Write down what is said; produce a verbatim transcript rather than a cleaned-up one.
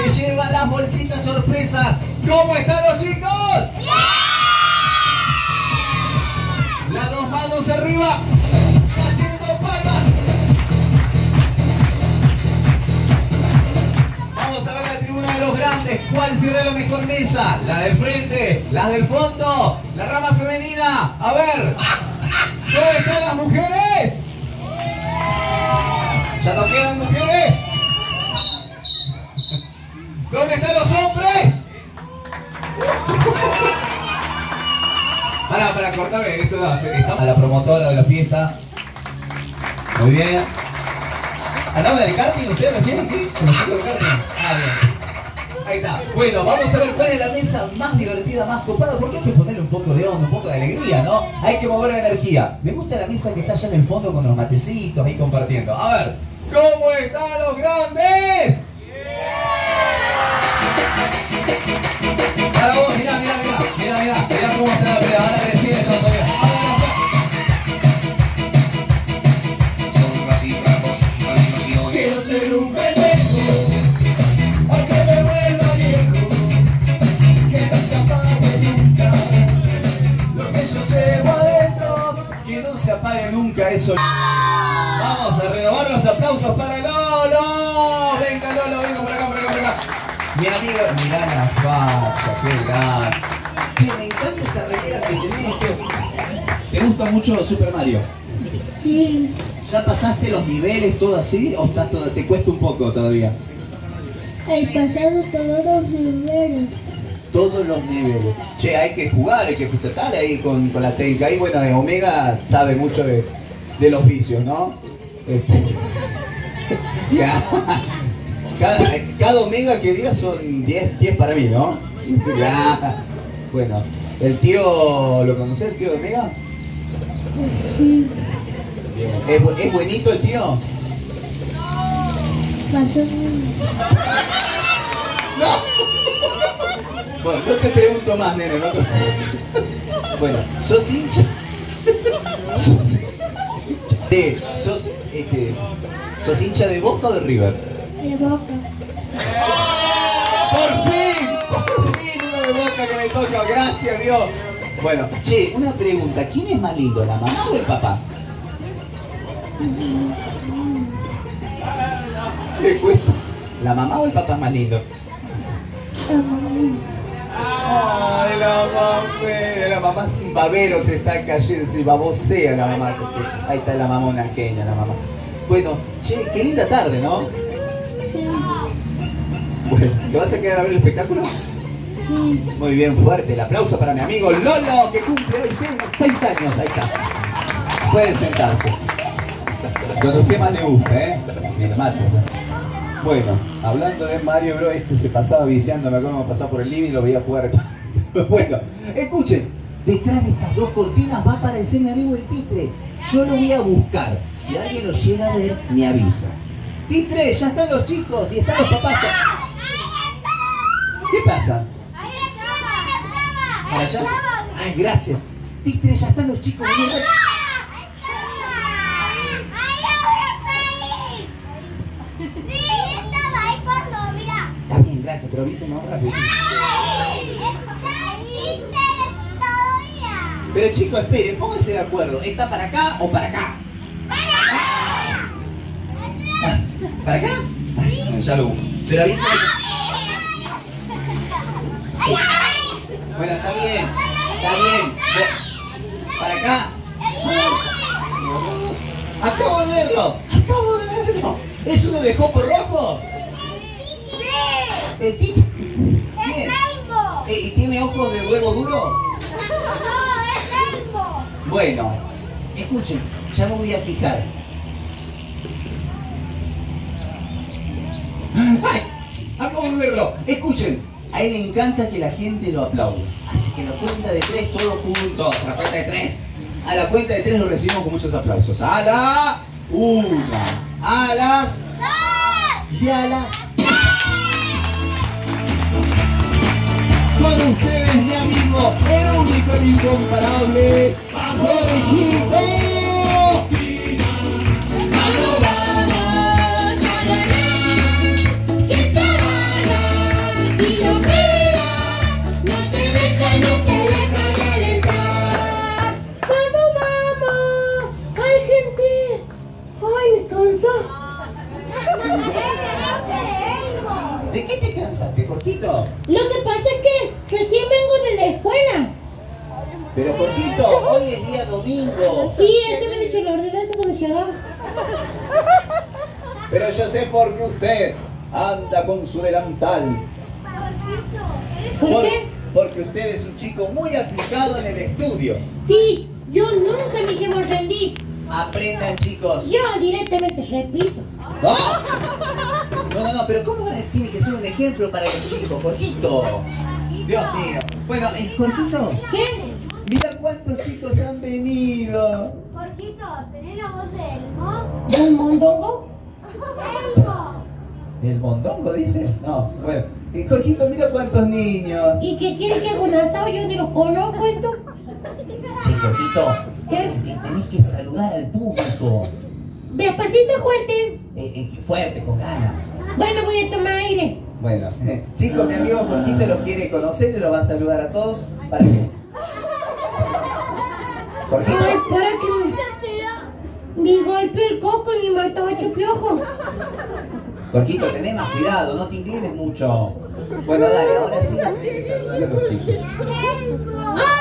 se llevan las bolsitas sorpresas. ¿Cómo están los chicos? ¡Bien! Las dos manos arriba, haciendo palmas. Vamos a ver la tribuna de los grandes. ¿Cuál será la mejor mesa? ¿La del frente? ¿La del fondo? ¿La rama femenina? A ver, ¿cómo están las mujeres? ¿Ya no quedan mujeres? ¿Dónde están los hombres? Para, para, cortame, esto no, estamos a la promotora de la fiesta. Muy bien. ¿Andaban en el karting ustedes recién aquí? ¿Con los chicos del karting? Ah, bien. Ahí está. Bueno, vamos a ver cuál es la mesa más divertida, más copada, porque hay que ponerle un poco de onda, un poco de alegría, ¿no? Hay que mover la energía. Me gusta la mesa que está allá en el fondo con los matecitos ahí compartiendo. A ver, ¿cómo están los grandes? Para vos, mirá, mirá, mirá, mirá, mirá, mirá cómo está la pelea, ahora recibe todo, mirá. Quiero ser un pendejo, aunque me vuelva viejo, que no se apague nunca lo que yo llevo adentro, que no se apague nunca eso. Vamos a renovar los aplausos para Lolo. Venga Lolo, venga por acá, por acá, por acá. Mi amigo, mirá la facha, qué grande. Che, me encanta esa remera que tenés. ¿Te gusta mucho Super Mario? Sí. ¿Ya pasaste los niveles todo así o estás todo, te cuesta un poco todavía? He pasado todos los niveles. Todos los niveles. Che, hay que jugar, hay que estar ahí con, con la técnica. Ahí, bueno, Omega sabe mucho de, de los vicios, ¿no? Este. Ya. Cada, cada Omega que diga son diez, diez para mí, ¿no? Ya. Bueno, ¿el tío lo conoce, el tío de Omega? Sí. ¿Es, ¿Es buenito el tío? Pasó. ¡No! Bueno, no te pregunto más, nene, no te... Bueno, ¿sos hincha? ¿Sos, eh, sos, este, ¿sos hincha de Boca o de River? De Boca. ¡Por fin! ¡Por fin uno de Boca que me toca! ¡Gracias, Dios! Bueno, che, una pregunta. ¿Quién es más lindo, la mamá o el papá? ¿Le cuesta? ¿La mamá o el papá es más lindo? La mamá. Ay, la mamá, la mamá sin babero se está cayendo, se babosea la mamá. Ahí está la mamona queña, la mamá. Bueno, che, qué linda tarde, ¿no? Sí. Bueno, ¿te vas a quedar a ver el espectáculo? Sí. Muy bien, fuerte. El aplauso para mi amigo Lolo, que cumple hoy seis años. Ahí está. Pueden sentarse. Donde a usted más le gusta, ¿eh? Ni le mates, ¿eh? Bueno, hablando de Mario Bros, este se pasaba viciando, me acuerdo que pasaba por el living y lo veía jugar. Bueno, escuchen, detrás de estas dos cortinas va a aparecer mi amigo el Titre. Yo lo voy a buscar. Si alguien lo llega a ver, me avisa. Titre, ya están los chicos y están los papás. ¿Qué pasa? ¿Para allá? Ay, gracias. Titre, ya están los chicos. Está bien, gracias, pero avísenme rápido. Pero chicos, esperen, pónganse de acuerdo. ¿Está para acá o para acá? ¿Para acá? Bueno, ya lo busco. Pero avísenme. Bueno, está bien. Está bien. ¿Para acá? Acabo de verlo. Acabo de verlo. ¿Es uno de copo rojo? ¿El Tito? Bien. Eh, ¿Y tiene ojos de huevo duro? No, es Elmo. Bueno, escuchen, ya me voy a fijar. ¡Ay! Acabo de verlo. Escuchen, a él le encanta que la gente lo aplaude. Así que a la cuenta de tres, todos juntos. A la cuenta de tres. A la cuenta de tres lo recibimos con muchos aplausos. A la una, a las dos y a las... Con ustedes, mi amigo, el único, el incomparable, Jorgito. ¿De qué te cansaste, Jorgito? Lo que pasa es que recién vengo de la escuela. Pero Jorgito, hoy es día domingo. Sí, eso me ha dicho la ordenanza cuando llegaba. Pero yo sé por qué usted anda con su delantal. ¿Por Por- qué? Porque usted es un chico muy aplicado en el estudio. Sí, yo nunca me llevo a rendir. Aprendan, chicos. Yo directamente repito. ¿No? No, no, no, pero ¿cómo tiene que ser un ejemplo para los chicos, Jorgito? Dios mío. Bueno, eh, Jorgito, ¿Qué? mira cuántos chicos han venido. Jorgito, ¿tenés la voz de Elmo? ¿De un mondongo? ¡Elmo! ¿El mondongo dice? No, bueno. Eh, Jorgito, mira cuántos niños. ¿Y qué quiere que haga un asado? Yo ni los conozco esto. Che, Jorgito, ¿Qué? eh, tenés que saludar al público. Despacito, fuerte. Eh, eh, fuerte, con ganas. Bueno, voy a tomar aire. Bueno, chicos, mi amigo Jorgito los quiere conocer y los va a saludar a todos para que... Jorgito, Ay, para que me golpeé el coco y me mataba ocho piojos. Jorgito, tenés más cuidado, no te inclines mucho. Bueno, dale, ahora sí tenés que saludar a los chicos. ¡Elmo! ¡Ah!